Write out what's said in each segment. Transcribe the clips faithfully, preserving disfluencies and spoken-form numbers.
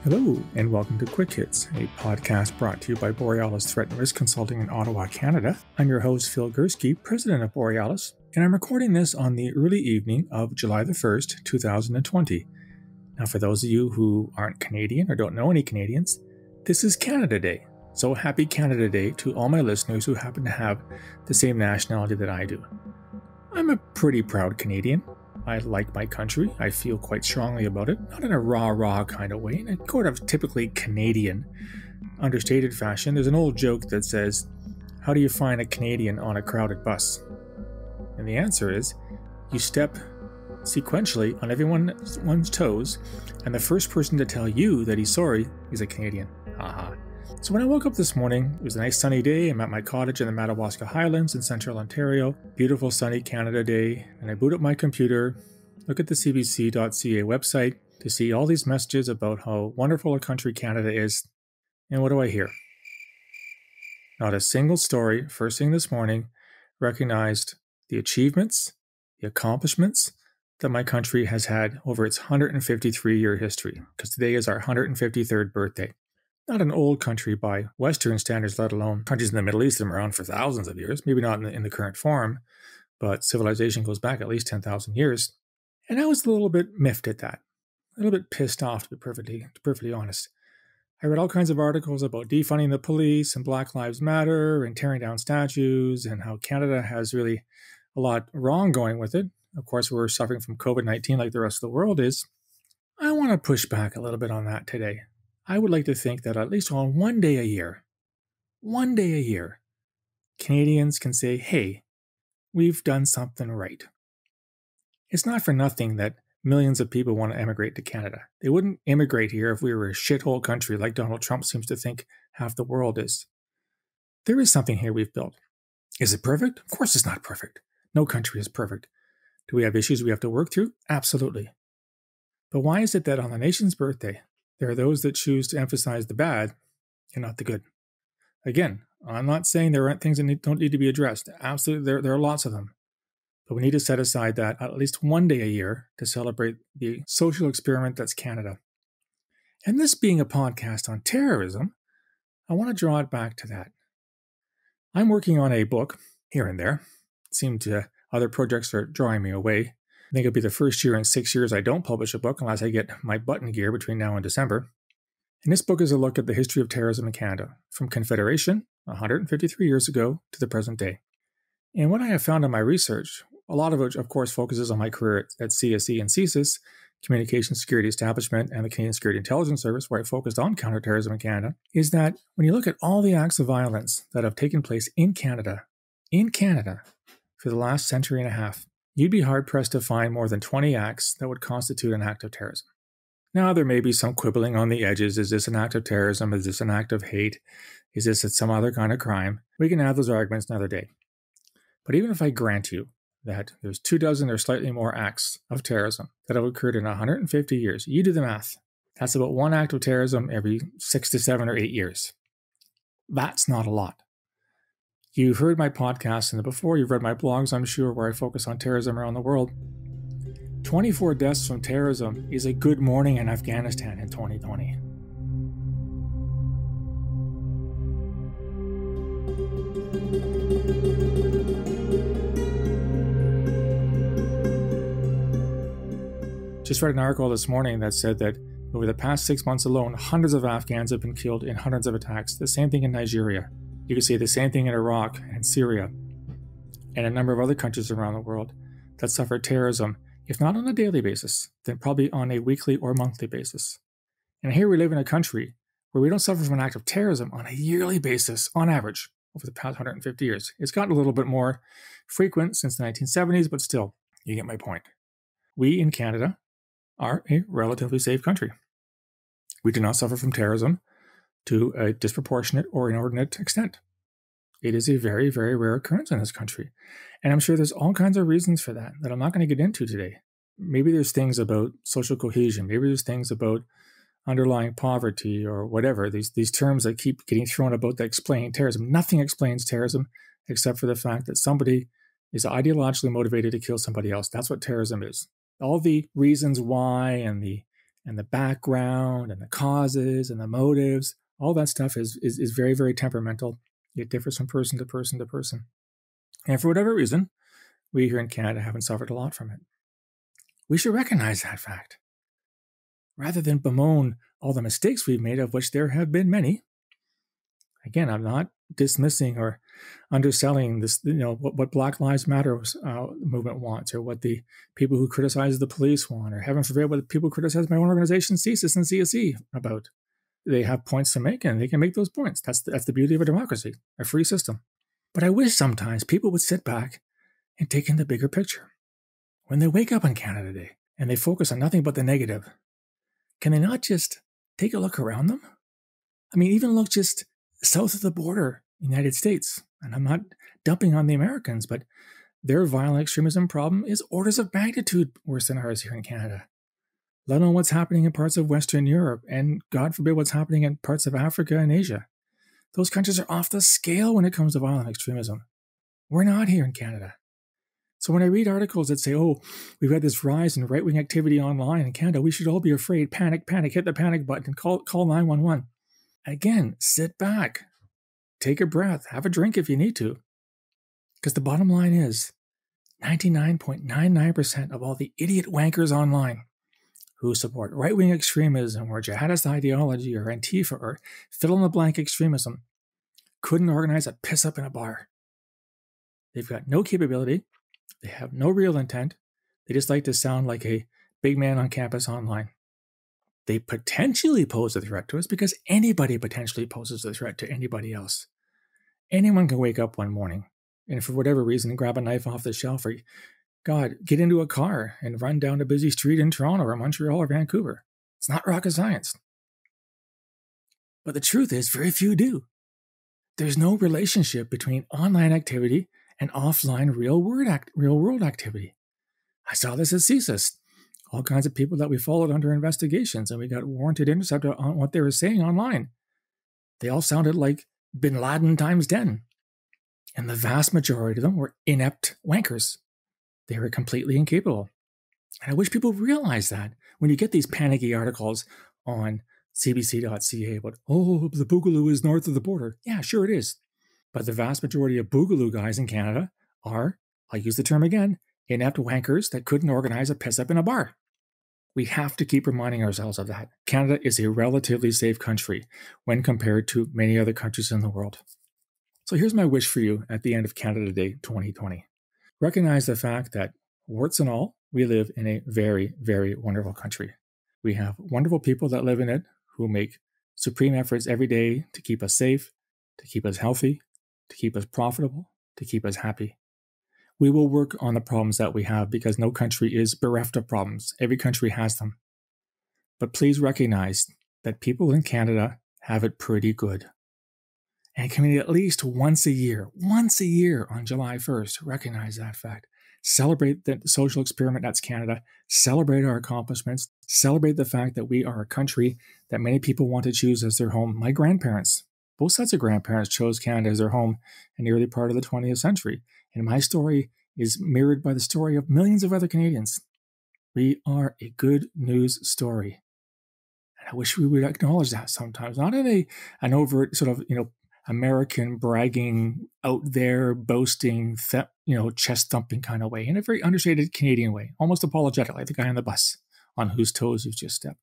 Hello, and welcome to Quick Hits, a podcast brought to you by Borealis Threat and Risk Consulting in Ottawa, Canada. I'm your host, Phil Gurski, president of Borealis, and I'm recording this on the early evening of July the first, two thousand twenty. Now, for those of you who aren't Canadian or don't know any Canadians, this is Canada Day. So happy Canada Day to all my listeners who happen to have the same nationality that I do. I'm a pretty proud Canadian. I like my country. I feel quite strongly about it, not in a rah-rah kind of way, in a sort of typically Canadian, understated fashion. There's an old joke that says, how do you find a Canadian on a crowded bus? And the answer is, you step sequentially on everyone's toes, and the first person to tell you that he's sorry is a Canadian. Haha. So when I woke up this morning, it was a nice sunny day. I'm at my cottage in the Madawaska Highlands in central Ontario. Beautiful sunny Canada day. And I boot up my computer, look at the c b c dot c a website to see all these messages about how wonderful a country Canada is. And what do I hear? Not a single story, first thing this morning, recognized the achievements, the accomplishments that my country has had over its one hundred fifty-three year history, because today is our one hundred fifty-third birthday. Not an old country by Western standards, let alone countries in the Middle East that have been around for thousands of years, maybe not in the, in the current form, but civilization goes back at least ten thousand years. And I was a little bit miffed at that, a little bit pissed off, to be perfectly, to be perfectly honest. I read all kinds of articles about defunding the police and Black Lives Matter and tearing down statues and how Canada has really a lot wrong going with it. Of course, we're suffering from covid nineteen like the rest of the world is. I want to push back a little bit on that today. I would like to think that at least on one day a year, one day a year, Canadians can say, hey, we've done something right. It's not for nothing that millions of people want to emigrate to Canada. They wouldn't immigrate here if we were a shithole country like Donald Trump seems to think half the world is. There is something here we've built. Is it perfect? Of course it's not perfect. No country is perfect. Do we have issues we have to work through? Absolutely. But why is it that on the nation's birthday, there are those that choose to emphasize the bad and not the good? Again, I'm not saying there aren't things that need, don't need to be addressed. Absolutely, there, there are lots of them. But we need to set aside that at least one day a year to celebrate the social experiment that's Canada. And this being a podcast on terrorism, I want to draw it back to that. I'm working on a book here and there. It seemed to other projects are drawing me away. I think it'll be the first year in six years I don't publish a book unless I get my button gear between now and December. And this book is a look at the history of terrorism in Canada, from Confederation, one hundred fifty-three years ago, to the present day. And what I have found in my research, a lot of which, of course, focuses on my career at, at C S E and C S I S, Communication Security Establishment, and the Canadian Security Intelligence Service, where I focused on counterterrorism in Canada, is that when you look at all the acts of violence that have taken place in Canada, in Canada, for the last century and a half, you'd be hard-pressed to find more than twenty acts that would constitute an act of terrorism. Now, there may be some quibbling on the edges. Is this an act of terrorism? Is this an act of hate? Is this some other kind of crime? We can have those arguments another day. But even if I grant you that there's two dozen or slightly more acts of terrorism that have occurred in one hundred fifty years, you do the math. That's about one act of terrorism every six to seven or eight years. That's not a lot. You've heard my podcast and before, you've read my blogs, I'm sure, where I focus on terrorism around the world. twenty-four deaths from terrorism is a good morning in Afghanistan in twenty twenty. Just read an article this morning that said that over the past six months alone, hundreds of Afghans have been killed in hundreds of attacks. The same thing in Nigeria. You can see the same thing in Iraq and Syria and a number of other countries around the world that suffer terrorism, if not on a daily basis, then probably on a weekly or monthly basis. And here we live in a country where we don't suffer from an act of terrorism on a yearly basis, on average, over the past one hundred fifty years. It's gotten a little bit more frequent since the nineteen seventies, but still, you get my point. We in Canada are a relatively safe country. We do not suffer from terrorism to a disproportionate or inordinate extent. It is a very, very rare occurrence in this country. And I'm sure there's all kinds of reasons for that that I'm not going to get into today. Maybe there's things about social cohesion. Maybe there's things about underlying poverty or whatever. These, these terms that keep getting thrown about that explain terrorism. Nothing explains terrorism except for the fact that somebody is ideologically motivated to kill somebody else. That's what terrorism is. All the reasons why and the and the background and the causes and the motives, all that stuff is, is, is very, very temperamental. It differs from person to person to person. And for whatever reason, we here in Canada haven't suffered a lot from it. We should recognize that fact. Rather than bemoan all the mistakes we've made, of which there have been many. Again, I'm not dismissing or underselling this, you know, what, what Black Lives Matter uh, movement wants, or what the people who criticize the police want, or heaven forbid, what the people who criticize my own organization, C S I S and C S E, about. They have points to make, and they can make those points. That's the, that's the beauty of a democracy, a free system. But I wish sometimes people would sit back and take in the bigger picture. When they wake up on Canada Day and they focus on nothing but the negative, can they not just take a look around them? I mean, even look just south of the border, United States. And I'm not dumping on the Americans, but their violent extremism problem is orders of magnitude worse than ours here in Canada. Let alone what's happening in parts of Western Europe, and God forbid what's happening in parts of Africa and Asia. Those countries are off the scale when it comes to violent extremism. We're not here in Canada. So when I read articles that say, oh, we've had this rise in right-wing activity online in Canada, we should all be afraid, panic, panic, hit the panic button, and call, call nine one one. Again, sit back, take a breath, have a drink if you need to. Because the bottom line is, ninety-nine point nine nine percent of all the idiot wankers online who support right-wing extremism or jihadist ideology or Antifa or fill-in-the-blank extremism couldn't organize a piss-up in a bar. They've got no capability. They have no real intent. They just like to sound like a big man on campus online. They potentially pose a threat to us because anybody potentially poses a threat to anybody else. Anyone can wake up one morning and for whatever reason grab a knife off the shelf, or God, get into a car and run down a busy street in Toronto or Montreal or Vancouver. It's not rocket science. But the truth is, very few do. There's no relationship between online activity and offline real world, act, real world activity. I saw this at C S I S. All kinds of people that we followed under investigations, and we got warranted intercept on what they were saying online. They all sounded like Bin Laden times ten. And the vast majority of them were inept wankers. They were completely incapable. And I wish people realize that when you get these panicky articles on C B C dot C A about, oh, the Boogaloo is north of the border. Yeah, sure it is. But the vast majority of Boogaloo guys in Canada are, I'll use the term again, inept wankers that couldn't organize a piss-up in a bar. We have to keep reminding ourselves of that. Canada is a relatively safe country when compared to many other countries in the world. So here's my wish for you at the end of Canada Day twenty twenty. Recognize the fact that, warts and all, we live in a very, very wonderful country. We have wonderful people that live in it who make supreme efforts every day to keep us safe, to keep us healthy, to keep us profitable, to keep us happy. We will work on the problems that we have because no country is bereft of problems. Every country has them. But please recognize that people in Canada have it pretty good. And can we at least once a year, once a year on July first, recognize that fact. Celebrate the social experiment that's Canada. Celebrate our accomplishments. Celebrate the fact that we are a country that many people want to choose as their home. My grandparents, both sets of grandparents, chose Canada as their home in the early part of the twentieth century. And my story is mirrored by the story of millions of other Canadians. We are a good news story. And I wish we would acknowledge that sometimes, not in a an overt sort of, you know, American bragging, out there boasting, th- you know, chest thumping kind of way, in a very understated Canadian way, almost apologetic, like the guy on the bus on whose toes you've just stepped.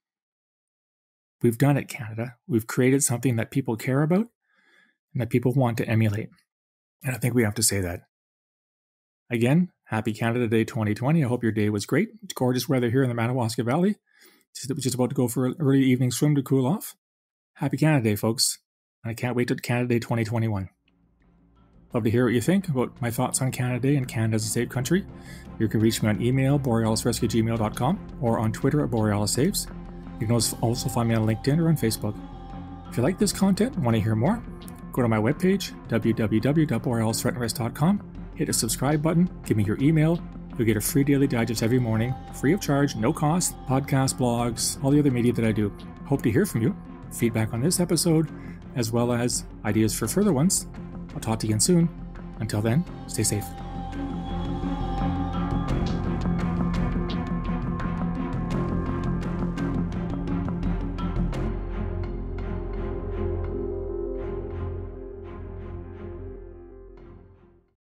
We've done it, Canada. We've created something that people care about and that people want to emulate. And I think we have to say that. Again, happy Canada Day twenty twenty. I hope your day was great. It's gorgeous weather here in the Madawaska Valley. Just, just about to go for an early evening swim to cool off. Happy Canada Day, folks. And I can't wait till Canada Day twenty twenty-one. Love to hear what you think about my thoughts on Canada Day and Canada as a safe country. You can reach me on email, borealis rescue at gmail dot com, or on Twitter at borealis saves. You can also find me on LinkedIn or on Facebook. If you like this content and want to hear more, go to my webpage, w w w dot borealis threat and risk dot com. Hit the subscribe button, give me your email. You'll get a free daily digest every morning, free of charge, no cost, podcasts, blogs, all the other media that I do. Hope to hear from you. Feedback on this episode, as well as ideas for further ones. I'll talk to you again soon. Until then, stay safe.